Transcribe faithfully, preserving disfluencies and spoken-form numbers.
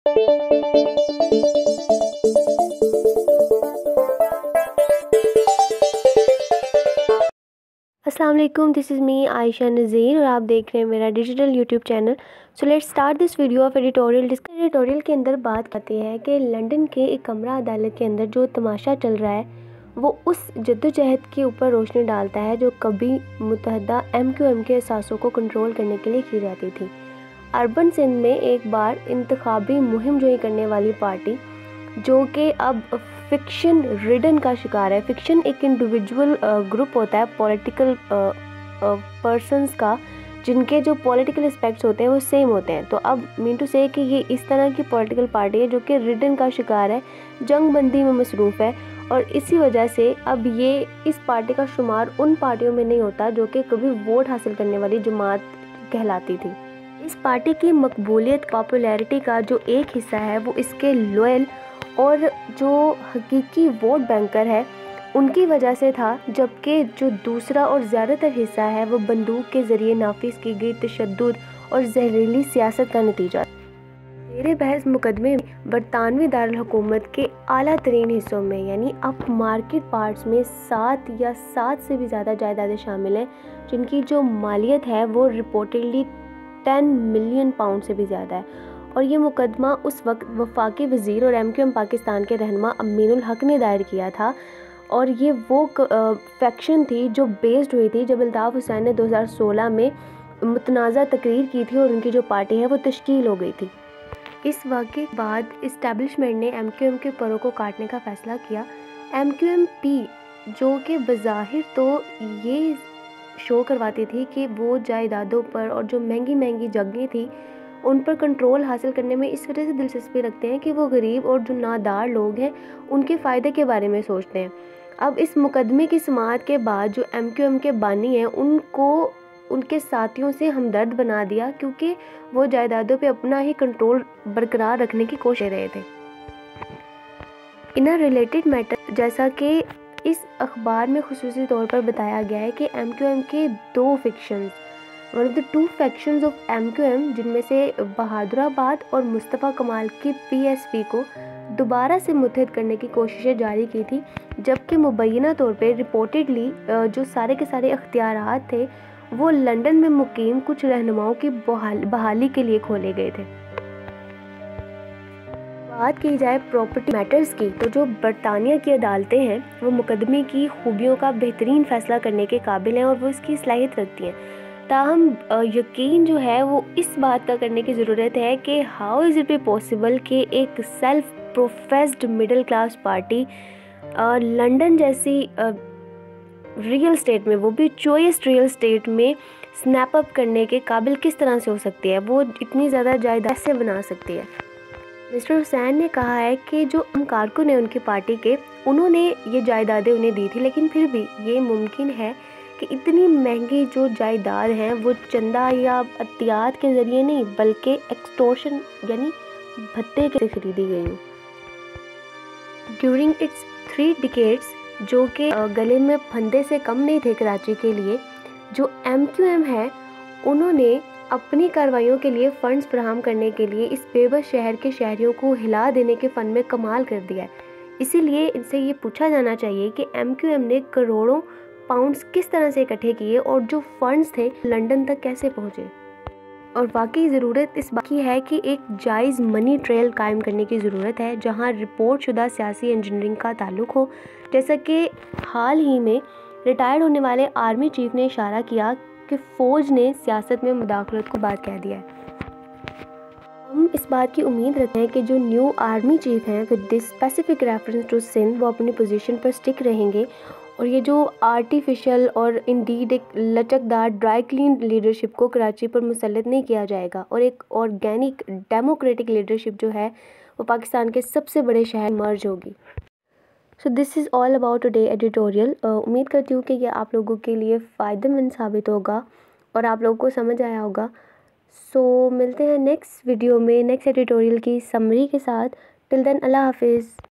السلام علیکم، دس از می عائشہ نذیر اور آپ دیکھ رہے ہیں میرا digital YouTube channel. So let start this video of editorial. Editorial کے اندر بات کرتے ہیں کہ لنڈن کے ایک کمرہ عدالت کے اندر جو تماشا چل رہا ہے وہ اس جدوجہد کے اوپر روشنی ڈالتا ہے جو کبھی متحدہ ایم کیو ایم کے اثاثوں کو کنٹرول کرنے کے لیے کی جاتی تھی. اربن سندھ میں ایک بار انتخابی مہم جوئی کرنے والی پارٹی جو کہ اب فکشن ریڈن کا شکار ہے. فکشن ایک انڈیویجول گروپ ہوتا ہے پولیٹیکل پرسنز کا جن کے جو پولیٹیکل اسپیکٹس ہوتے ہیں وہ سیم ہوتے ہیں. تو اب مین ٹو سے کہ یہ اس طرح کی پولیٹیکل پارٹی ہے جو کہ ریڈن کا شکار ہے، جنگ بندی میں مصروف ہے، اور اسی وجہ سے اب یہ اس پارٹی کا شمار ان پارٹیوں میں نہیں ہوتا جو کہ کبھی ووٹ حاصل کرنے والی جماعت کہلاتی تھی. اس پارٹی کی مقبولیت پاپولیرٹی کا جو ایک حصہ ہے وہ اس کے لوئل اور جو حقیقی ووٹ بینکر ہے ان کی وجہ سے تھا، جبکہ جو دوسرا اور زیادہ تر حصہ ہے وہ بندوق کے ذریعے نافذ کی گئی تشدد اور زہریلی سیاست کا نتیجہ. زیر بحث مقدمے میں برطانوی دارالحکومت کے اعلیٰ ترین حصوں میں یعنی اپ مارکیٹ پارٹس میں سات یا سات سے بھی زیادہ جائیدادیں شامل ہیں جن کی جو مالیت ہے وہ رپورٹڈلی ٹین ملین پاؤنڈ سے بھی زیادہ ہے. اور یہ مقدمہ اس وقت وفاقی وزیر اور ایم کیو ایم پاکستان کے رہنما امین الحق نے دائر کیا تھا، اور یہ وہ فیکشن تھی جو بیسڈ ہوئی تھی جب الطاف حسین نے دو ہزار سولہ میں متنازع تقریر کی تھی اور ان کی جو پارٹی ہے وہ تشکیل ہو گئی تھی. اس واقعے کے بعد اسٹیبلشمنٹ نے ایم کیو ایم کے پروں کو کاٹنے کا فیصلہ کیا. ایم کیو ایم پی جو کہ بظاہر تو یہ شو کرواتی تھی کہ وہ جائیدادوں پر اور جو مہنگی مہنگی جگہیں تھیں ان پر کنٹرول حاصل کرنے میں اس وجہ سے دلچسپی رکھتے ہیں کہ وہ غریب اور جو نادار لوگ ہیں ان کے فائدے کے بارے میں سوچتے ہیں. اب اس مقدمے کی سماعت کے بعد جو ایم کیو ایم کے بانی ہیں ان کو ان کے ساتھیوں سے ہمدرد بنا دیا کیونکہ وہ جائیدادوں پہ اپنا ہی کنٹرول برقرار رکھنے کی کوشش کر رہے تھے. ان ریلیٹڈ میٹر جیسا کہ اس اخبار میں خصوصی طور پر بتایا گیا ہے کہ ایم کیو ایم کے دو factions one of the two factions of M Q M جن میں سے بہادر آباد اور مصطفیٰ کمال کی پی ایس پی کو دوبارہ سے متحد کرنے کی کوششیں جاری کی تھی، جبکہ مبینہ طور پہ رپورٹڈلی جو سارے کے سارے اختیارات تھے وہ لندن میں مقیم کچھ رہنماؤں کی بحالی کے لیے کھولے گئے تھے. بات کی جائے پراپرٹی میٹرز کی تو جو برطانیہ کی عدالتیں ہیں وہ مقدمے کی خوبیوں کا بہترین فیصلہ کرنے کے قابل ہیں اور وہ اس کی صلاحیت رکھتی ہیں. تاہم یقین جو ہے وہ اس بات کا کرنے کی ضرورت ہے کہ how is it be possible کہ ایک self professed middle class party London جیسی ریئل اسٹیٹ میں، وہ بھی چوئسٹ ریئل اسٹیٹ میں سنیپ اپ کرنے کے قابل کس طرح سے ہو سکتی ہے، وہ اتنی زیادہ جائیداد سے بنا سکتی ہے. مسٹر حسین نے کہا ہے کہ جو ہم کارکن ہیں ان کی پارٹی کے انہوں نے یہ جائیدادیں انہیں دی تھی، لیکن پھر بھی یہ ممکن ہے کہ اتنی مہنگی جو جائیداد ہیں وہ چندہ یا عطیات کے ذریعے نہیں بلکہ ایکسٹورشن یعنی بھتے سے خریدی گئی ہوں. ڈیورنگ اٹس تھری ڈیکیڈس جو کہ گلے میں پھندے سے کم نہیں تھے کراچی کے لیے، جو ایم کیو ایم ہے انہوں نے اپنی کارروائیوں کے لیے فنڈز فراہم کرنے کے لیے اس بے بس شہر کے شہریوں کو ہلا دینے کے فن میں کمال کر دیا ہے. اسی لیے ان سے یہ پوچھا جانا چاہیے کہ ایم کیو ایم نے کروڑوں پاؤنڈز کس طرح سے اکٹھے کیے اور جو فنڈز تھے لنڈن تک کیسے پہنچے. اور واقعی ضرورت اس بات کی ہے کہ ایک جائز منی ٹریل قائم کرنے کی ضرورت ہے جہاں رپورٹ شدہ سیاسی انجینئرنگ کا تعلق ہو، جیسا کہ حال ہی میں ریٹائرڈ ہونے والے آرمی چیف نے اشارہ کیا کہ فوج نے سیاست میں مداخلت کو بعد کہہ دیا ہے. ہم اس بات کی امید رکھتے ہیں کہ جو نیو آرمی چیف ہیں with this specific reference to Sindh وہ اپنی پوزیشن پر سٹک رہیں گے اور یہ جو آرٹیفیشل اور انڈیڈ ایک لچکدار ڈرائی کلین لیڈرشپ کو کراچی پر مسلط نہیں کیا جائے گا، اور ایک آرگینک ڈیموکریٹک لیڈرشپ جو ہے وہ پاکستان کے سب سے بڑے شہر مرج ہوگی. So this is all about today editorial. امید کرتی ہوں کہ یہ آپ لوگوں کے لیے فائدہ مند ثابت ہوگا اور آپ لوگوں کو سمجھ آیا ہوگا. سو so, ملتے ہیں نیکسٹ ویڈیو میں نیکسٹ ایڈیٹوریل کی سمری کے ساتھ. ٹل دین اللہ حافظ.